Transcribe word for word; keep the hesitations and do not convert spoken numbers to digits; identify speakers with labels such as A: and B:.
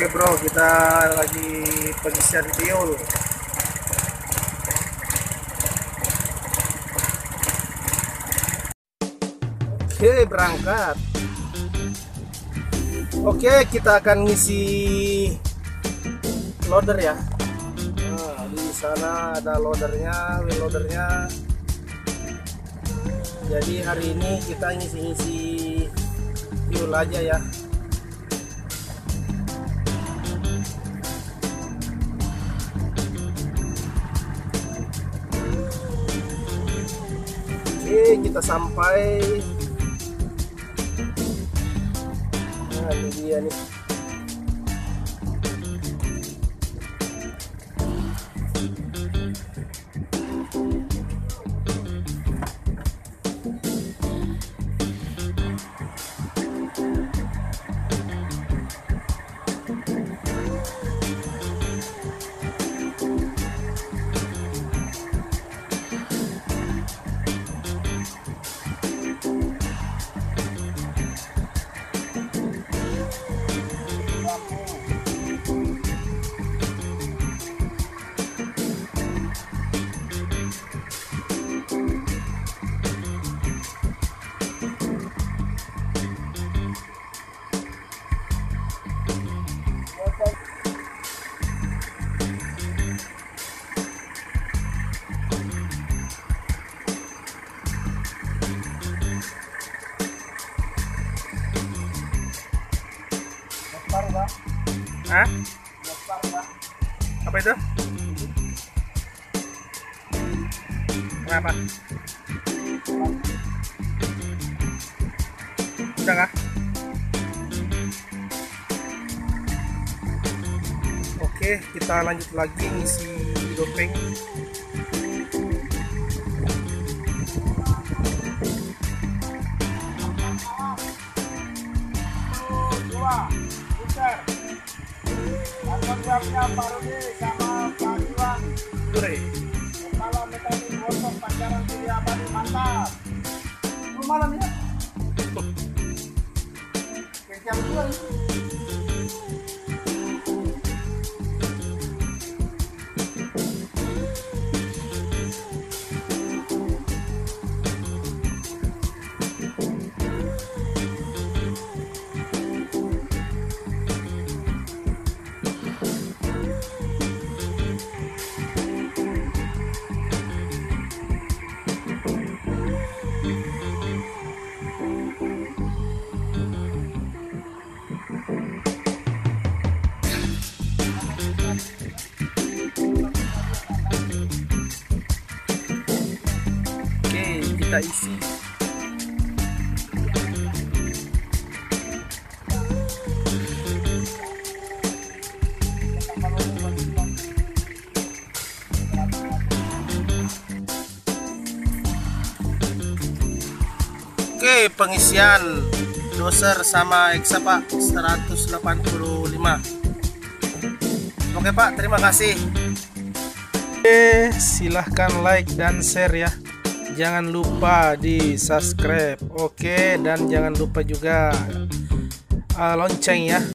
A: Oke bro, kita lagi pengisian fuel. Oke, berangkat. Oke, kita akan ngisi loader ya. Nah, di sana ada loadernya, wheel loadernya. Jadi hari ini kita ngisi-ngisi fuel aja ya. Oke, kita sampai. Nah, ini dia nih. Hah? Apa itu? Kenapa? Udah kah? Oke, kita lanjut lagi ngisi dopeng. Dua, putar. Jawabnya Pak Rudi sama Pak Iwan. Kepala mekanik motor Panjaran Surya Abadi, mantap. Lu malam ya? Jam dua ini. Kita isi. Oke, pengisian doser sama Exa Pak seratus delapan puluh lima. Oke Pak, terima kasih. Oke, silahkan like dan share ya. Jangan lupa di subscribe. Oke, dan jangan lupa juga uh, lonceng ya.